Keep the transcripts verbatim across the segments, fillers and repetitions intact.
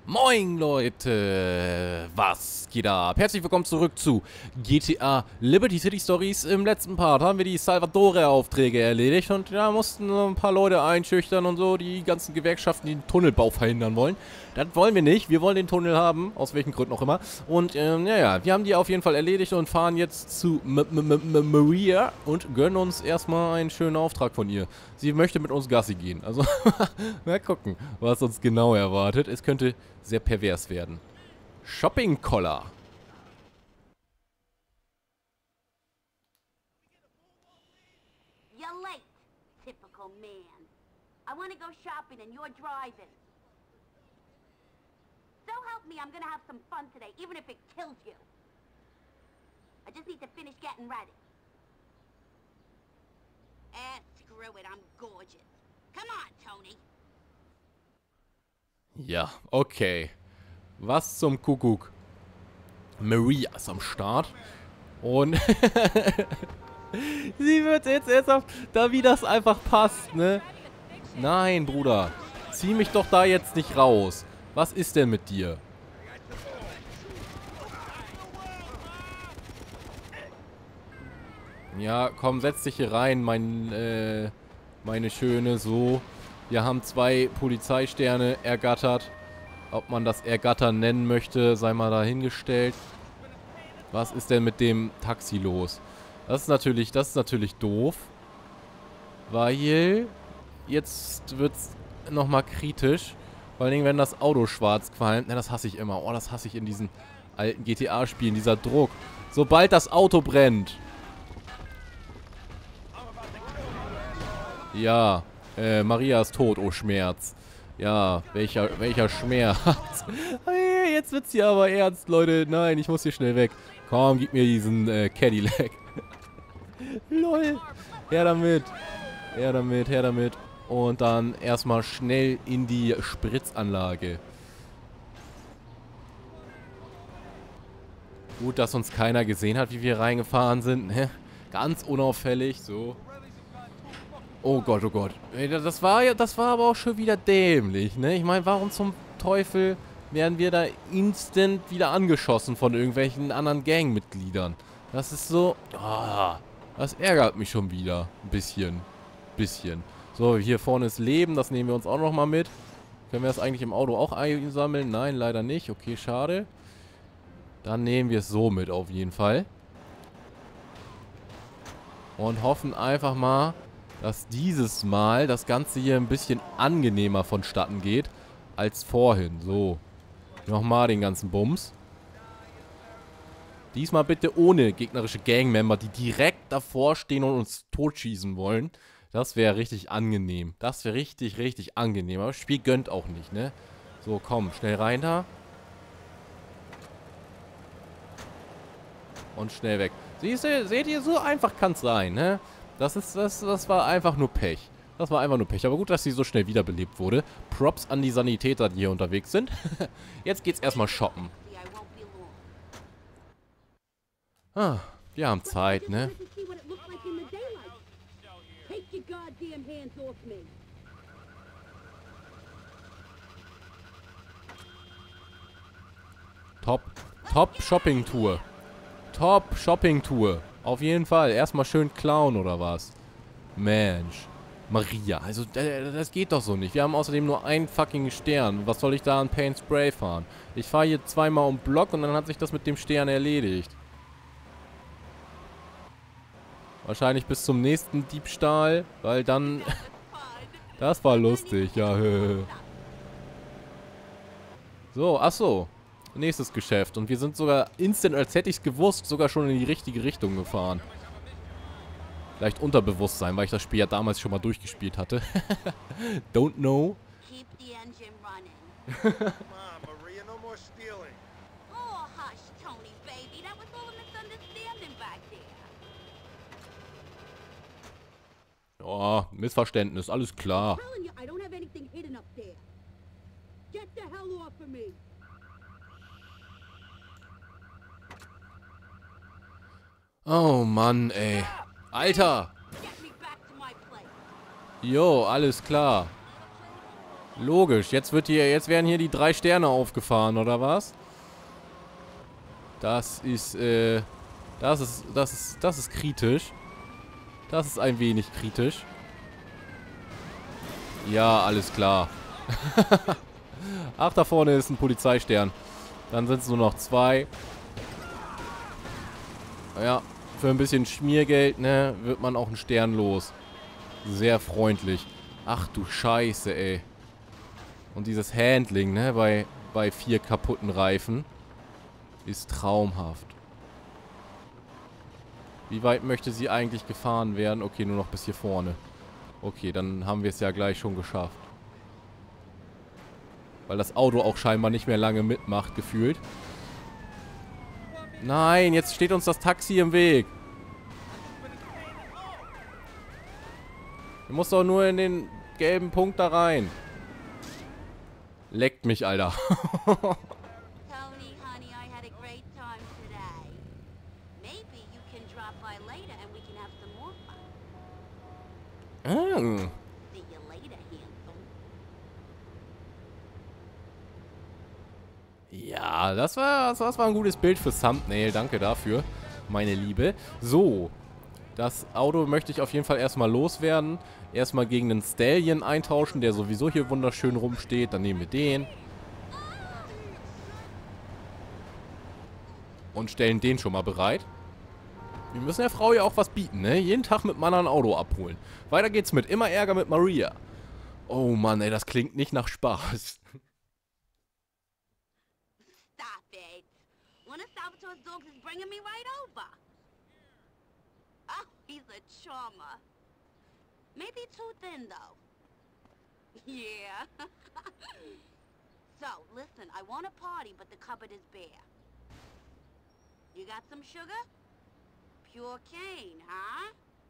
Moin Leute, was geht ab? Herzlich willkommen zurück zu G T A Liberty City Stories. Im letzten Part haben wir die Salvatore-Aufträge erledigt und ja, mussten so ein paar Leute einschüchtern und so, die ganzen Gewerkschaften, die den Tunnelbau verhindern wollen. Das wollen wir nicht, wir wollen den Tunnel haben, aus welchen Gründen auch immer. Und ähm, ja, ja, wir haben die auf jeden Fall erledigt und fahren jetzt zu M M M Maria und gönnen uns erstmal einen schönen Auftrag von ihr. Sie möchte mit uns Gassi gehen, also mal gucken, was uns genau erwartet. Es könnte sehr pervers werden. Shopping-Collar. You're late, typical man. I want to go shopping and you're driving. So help me, I'm gonna have some fun today, even if it kills you. I just need to finish getting ready. Eh, screw it, I'm gorgeous. Come on, Tony. Ja, okay. Was zum Kuckuck. Maria ist am Start. Und sie wird jetzt ernsthaft, da wie das einfach passt, ne? Nein, Bruder. Zieh mich doch da jetzt nicht raus. Was ist denn mit dir? Ja, komm, setz dich hier rein, mein, äh, meine Schöne, so. Wir haben zwei Polizeisterne ergattert. Ob man das ergattern nennen möchte, sei mal dahingestellt. Was ist denn mit dem Taxi los? Das ist natürlich, das ist natürlich doof. Weil jetzt wird's nochmal kritisch. Vor allen Dingen, wenn das Auto schwarz qualmt. Ne, das hasse ich immer. Oh, das hasse ich in diesen alten G T A-Spielen, dieser Druck. Sobald das Auto brennt. Ja. Äh, Maria ist tot, oh Schmerz. Ja, welcher, welcher Schmerz. Hey, jetzt wird's hier aber ernst, Leute. Nein, ich muss hier schnell weg. Komm, gib mir diesen äh, Cadillac. Lol. Her damit. Her damit, her damit. Und dann erstmal schnell in die Spritzanlage. Gut, dass uns keiner gesehen hat, wie wir reingefahren sind. Ne? Ganz unauffällig, so. Oh Gott, oh Gott. Das war ja, das war aber auch schon wieder dämlich, ne? Ich meine, warum zum Teufel werden wir da instant wieder angeschossen von irgendwelchen anderen Gangmitgliedern? Das ist so... Oh, das ärgert mich schon wieder. Ein bisschen. Bisschen. So, hier vorne ist Leben. Das nehmen wir uns auch nochmal mit. Können wir das eigentlich im Auto auch einsammeln? Nein, leider nicht. Okay, schade. Dann nehmen wir es so mit auf jeden Fall. Und hoffen einfach mal, dass dieses Mal das Ganze hier ein bisschen angenehmer vonstatten geht als vorhin. So. Nochmal den ganzen Bums. Diesmal bitte ohne gegnerische Gangmember, die direkt davor stehen und uns totschießen wollen. Das wäre richtig angenehm. Das wäre richtig, richtig angenehm. Aber das Spiel gönnt auch nicht, ne? So, komm, schnell rein da. Und schnell weg. Siehst du, seht ihr, so einfach kann es sein, ne? Das ist, das, das war einfach nur Pech. Das war einfach nur Pech. Aber gut, dass sie so schnell wiederbelebt wurde. Props an die Sanitäter, die hier unterwegs sind. Jetzt geht's erstmal shoppen. Ah, wir haben Zeit, ne? Top, Top Shopping-Tour. Top Shopping-Tour. Auf jeden Fall. Erstmal schön klauen, oder was? Mensch. Maria. Also, das geht doch so nicht. Wir haben außerdem nur einen fucking Stern. Was soll ich da an Paint Spray fahren? Ich fahre hier zweimal um Block und dann hat sich das mit dem Stern erledigt. Wahrscheinlich bis zum nächsten Diebstahl, weil dann... Das war lustig, ja. So, ach so. Nächstes Geschäft. Und wir sind sogar instant, als hätte ich es gewusst, sogar schon in die richtige Richtung gefahren. Vielleicht Unterbewusstsein, weil ich das Spiel ja damals schon mal durchgespielt hatte. Don't know. Keep the engine running. Come on, Maria, no more stealing. Oh, hush, Tony, baby. That was all a misunderstanding back there. Oh, Missverständnis, alles klar. I'm telling you, I don't have anything hidden up there. Get the hell off of me. Oh Mann, ey. Alter! Get me back to my place. Jo, alles klar. Logisch. Jetzt wird hier, jetzt werden hier die drei Sterne aufgefahren, oder was? Das ist, äh, das ist, das ist, das ist kritisch. Das ist ein wenig kritisch. Ja, alles klar. Ach, da vorne ist ein Polizeistern. Dann sind es nur noch zwei. Ja, für ein bisschen Schmiergeld, ne, wird man auch einen Stern los. Sehr freundlich. Ach du Scheiße, ey. Und dieses Handling, ne, bei, bei vier kaputten Reifen ist traumhaft. Wie weit möchte sie eigentlich gefahren werden? Okay, nur noch bis hier vorne. Okay, dann haben wir es ja gleich schon geschafft. Weil das Auto auch scheinbar nicht mehr lange mitmacht, gefühlt. Nein, jetzt steht uns das Taxi im Weg. Du musst doch nur in den gelben Punkt da rein. Leckt mich, Alter. Tony, honey, I had a great time today. Maybe you can drop by later and we can have some more fun. Ah. See you later, handsome. Ja, das war, das war ein gutes Bild für Thumbnail. Danke dafür, meine Liebe. So, das Auto möchte ich auf jeden Fall erstmal loswerden. Erstmal gegen den Stallion eintauschen, der sowieso hier wunderschön rumsteht. Dann nehmen wir den. Und stellen den schon mal bereit. Wir müssen der Frau ja auch was bieten, ne? Jeden Tag mit Mann ein Auto abholen. Weiter geht's mit immer Ärger mit Maria. Oh Mann, ey, das klingt nicht nach Spaß. Stop it. One of Salvatore's dogs is bringing me right over. Oh, he's a charmer. Maybe too thin, though. Yeah. So, listen, I want a party, but the cupboard is bare. You got some sugar? Pure cane, huh?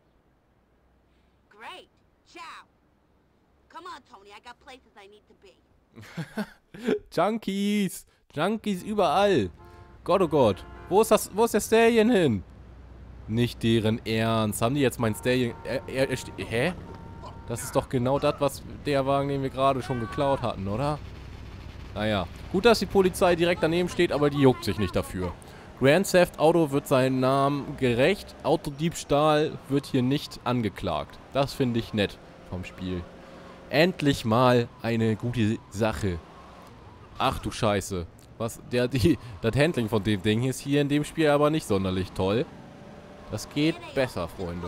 Great. Ciao. Come on, Tony, I got places I need to be. Junkies. Junkies überall. Gott, oh Gott. Wo ist das, wo ist der Stallion hin? Nicht deren Ernst. Haben die jetzt meinen Stallion... Er, er, er, hä? Das ist doch genau das, was der Wagen, den wir gerade schon geklaut hatten, oder? Naja. Gut, dass die Polizei direkt daneben steht, aber die juckt sich nicht dafür. Grand Theft Auto wird seinem Namen gerecht. Autodiebstahl wird hier nicht angeklagt. Das finde ich nett vom Spiel. Endlich mal eine gute Sache. Ach du Scheiße. Was, der, die, das Handling von dem Ding ist hier in dem Spiel aber nicht sonderlich toll. Das geht besser, Freunde.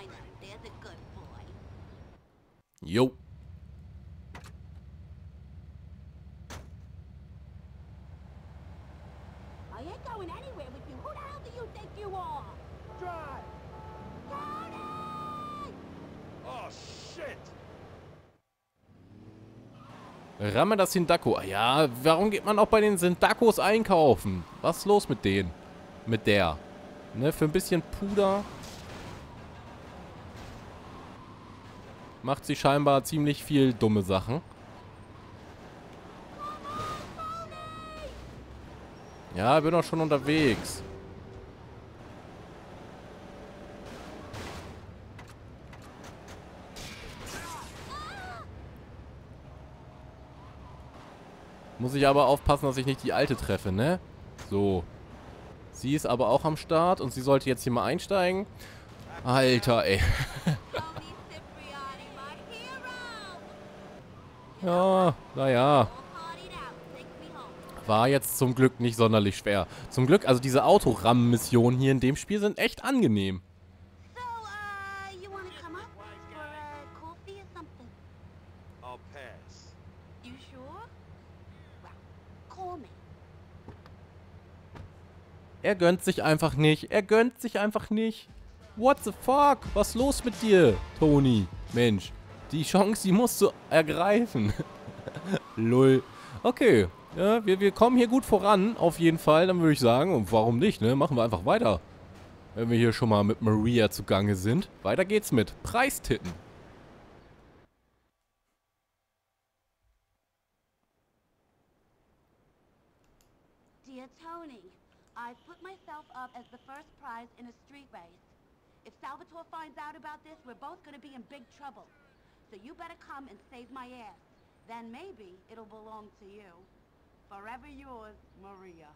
Jo. I ain't going anywhere with you. Who the hell do you think you are? Drive! Tony! Oh, shit! Ramme das Sindaco. Ja, warum geht man auch bei den Sindacos einkaufen? Was ist los mit denen? Mit der. Ne, für ein bisschen Puder macht sie scheinbar ziemlich viel dumme Sachen. Ja, bin auch schon unterwegs. Muss ich aber aufpassen, dass ich nicht die Alte treffe, ne? So. Sie ist aber auch am Start und sie sollte jetzt hier mal einsteigen. Alter, ey. Ja, naja. War jetzt zum Glück nicht sonderlich schwer. Zum Glück, also diese Autorammen-Missionen hier in dem Spiel sind echt angenehm. So, uh, you wanna come up for a coffee or something? I'll pass. You sure? Well, call me. Er gönnt sich einfach nicht. Er gönnt sich einfach nicht. What the fuck? Was ist los mit dir, Tony? Mensch, die Chance, die musst du ergreifen. Lull. Okay, ja, wir, wir kommen hier gut voran, auf jeden Fall. Dann würde ich sagen, und warum nicht, ne? Machen wir einfach weiter. Wenn wir hier schon mal mit Maria zugange sind. Weiter geht's mit Preistitten. Dear Tony, I've put myself up as the first prize in a street race. If Salvatore finds out about this, we're both gonna be in big trouble. So you better come and save my ass. Then maybe it'll belong to you. Forever yours, Maria.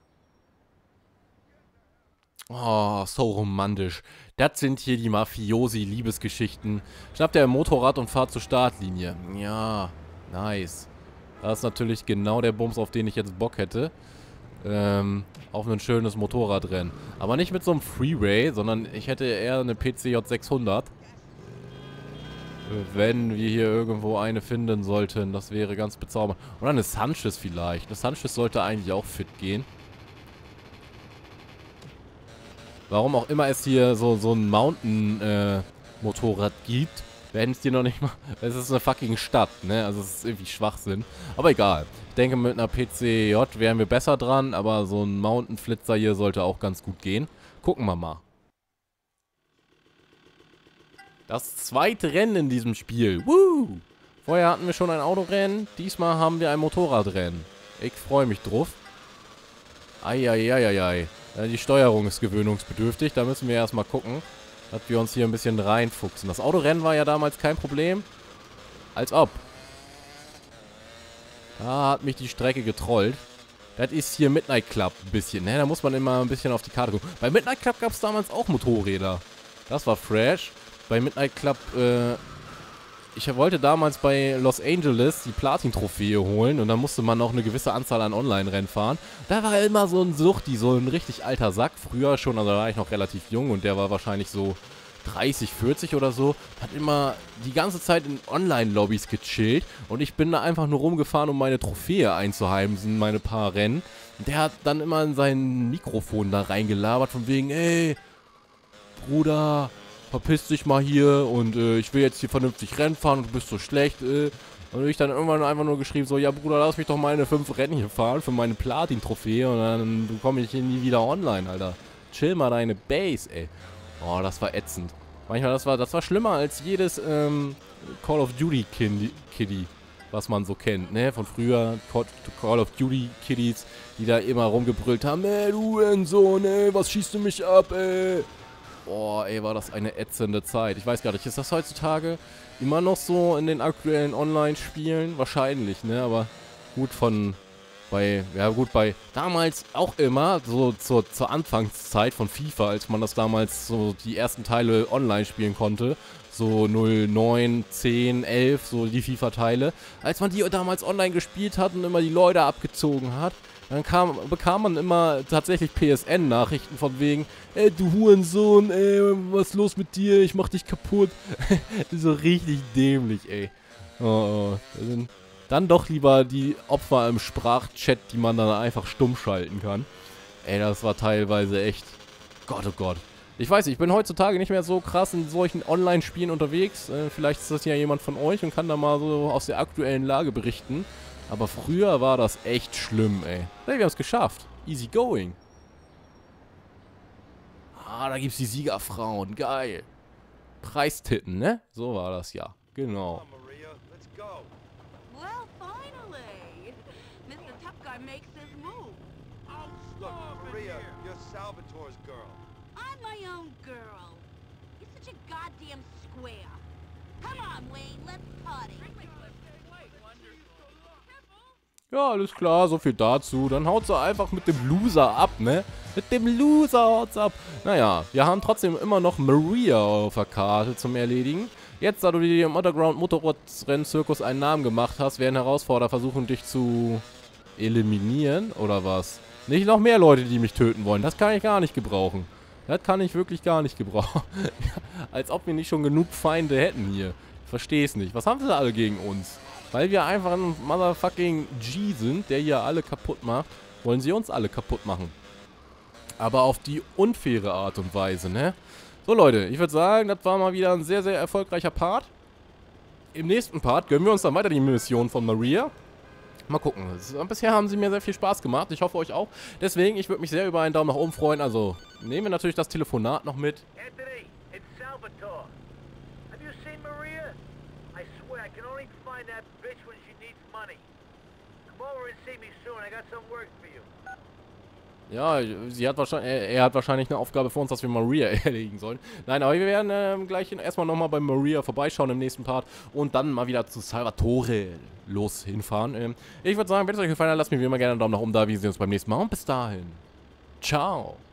Oh, so romantisch. Das sind hier die Mafiosi-Liebesgeschichten. Schnappt ihr ein Motorrad und fahrt zur Startlinie. Ja, nice. Das ist natürlich genau der Bums, auf den ich jetzt Bock hätte. Ähm, auf ein schönes Motorradrennen. Aber nicht mit so einem Freeway, sondern ich hätte eher eine P C J sechshundert. Wenn wir hier irgendwo eine finden sollten, das wäre ganz bezaubernd. Oder eine Sanchez vielleicht. Eine Sanchez sollte eigentlich auch fit gehen. Warum auch immer es hier so, so ein Mountain-Motorrad äh, gibt, werden es hier noch nicht mal... Es ist eine fucking Stadt, ne? Also es ist irgendwie Schwachsinn. Aber egal. Ich denke, mit einer P C J wären wir besser dran, aber so ein Mountain-Flitzer hier sollte auch ganz gut gehen. Gucken wir mal. Das zweite Rennen in diesem Spiel. Woo! Vorher hatten wir schon ein Autorennen, diesmal haben wir ein Motorradrennen. Ich freue mich drauf. Eieieiei. Ja, die Steuerung ist gewöhnungsbedürftig, da müssen wir erstmal gucken, dass wir uns hier ein bisschen reinfuchsen. Das Autorennen war ja damals kein Problem. Als ob. Da hat mich die Strecke getrollt. Das ist hier Midnight Club ein bisschen, ne? Da muss man immer ein bisschen auf die Karte gucken. Bei Midnight Club gab es damals auch Motorräder. Das war fresh. Bei Midnight Club, äh, ich wollte damals bei Los Angeles die Platin-Trophäe holen und dann musste man noch eine gewisse Anzahl an Online-Rennen fahren. Da war immer so ein Suchti, so ein richtig alter Sack. Früher schon, also da war ich noch relativ jung und der war wahrscheinlich so dreißig, vierzig oder so. Hat immer die ganze Zeit in Online-Lobbys gechillt und ich bin da einfach nur rumgefahren, um meine Trophäe einzuheimsen, meine paar Rennen. Und der hat dann immer in sein Mikrofon da reingelabert von wegen, ey, Bruder, verpiss dich mal hier und äh, ich will jetzt hier vernünftig Rennen fahren und du bist so schlecht. Äh. Und ich dann irgendwann einfach nur geschrieben, so, ja Bruder, lass mich doch meine fünf Rennen hier fahren für meine Platin-Trophäe und dann komme ich hier nie wieder online, Alter. Chill mal deine Base, ey. Oh, das war ätzend. Manchmal, das war, das war schlimmer als jedes ähm, Call of Duty Kiddie, was man so kennt, ne? Von früher, Call of Duty Kiddies, die da immer rumgebrüllt haben, ey, du Hurensohn, ey, was schießt du mich ab, ey? Boah, ey, war das eine ätzende Zeit. Ich weiß gar nicht, ist das heutzutage immer noch so in den aktuellen Online-Spielen? Wahrscheinlich, ne? Aber gut von... Bei, ja gut, bei damals auch immer, so zur, zur Anfangszeit von FIFA, als man das damals so die ersten Teile online spielen konnte, so null, neun, zehn, elf, so die FIFA-Teile, als man die damals online gespielt hat und immer die Leute abgezogen hat, dann kam, bekam man immer tatsächlich P S N-Nachrichten von wegen, ey, du Hurensohn, ey, was ist los mit dir, ich mach dich kaputt. So richtig dämlich, ey. Oh, oh, das sind... Dann doch lieber die Opfer im Sprachchat, die man dann einfach stumm schalten kann. Ey, das war teilweise echt... Gott, oh Gott. Ich weiß, ich bin heutzutage nicht mehr so krass in solchen Online-Spielen unterwegs. Äh, vielleicht ist das ja jemand von euch und kann da mal so aus der aktuellen Lage berichten. Aber früher war das echt schlimm, ey. Hey, wir haben es geschafft. Easy going. Ah, da gibt's die Siegerfrauen. Geil. Preistitten, ne? So war das ja. Genau. Come on, Maria, let's go. Well, finally. Mister Tough Guy makes his move. Oh, look, Maria, you're Salvatore's girl. I'm my own girl. You're such a goddamn square. Come on, Wayne, let's party. Ja, alles klar, so viel dazu. Dann haut sie einfach mit dem Loser ab, ne? Mit dem Loser haut's ab. Naja, wir haben trotzdem immer noch Maria auf der Karte zum Erledigen. Jetzt, da du dir im Underground-Motorradrennen-Zirkus einen Namen gemacht hast, werden Herausforderer versuchen, dich zu eliminieren, oder was? Nicht noch mehr Leute, die mich töten wollen. Das kann ich gar nicht gebrauchen. Das kann ich wirklich gar nicht gebrauchen. Als ob wir nicht schon genug Feinde hätten hier. Ich versteh's nicht. Was haben sie alle gegen uns? Weil wir einfach ein motherfucking G sind, der hier alle kaputt macht, wollen sie uns alle kaputt machen. Aber auf die unfaire Art und Weise, ne? So Leute, ich würde sagen, das war mal wieder ein sehr, sehr erfolgreicher Part. Im nächsten Part gönnen wir uns dann weiter die Mission von Maria. Mal gucken. Bisher haben sie mir sehr viel Spaß gemacht. Ich hoffe euch auch. Deswegen, ich würde mich sehr über einen Daumen nach oben freuen. Also nehmen wir natürlich das Telefonat noch mit. Anthony, it's Salvatore. Have you seen Maria? I swear I can only find that bitch when she needs money. Come over and see me soon. I got some work for you. Ja, sie hat wahrscheinlich, er, er hat wahrscheinlich eine Aufgabe für uns, dass wir Maria erledigen sollen. Nein, aber wir werden ähm, gleich erstmal nochmal bei Maria vorbeischauen im nächsten Part und dann mal wieder zu Salvatore los hinfahren. Ähm, ich würde sagen, wenn es euch gefallen hat, lasst mir wie immer gerne einen Daumen nach oben da. Wir sehen uns beim nächsten Mal und bis dahin. Ciao.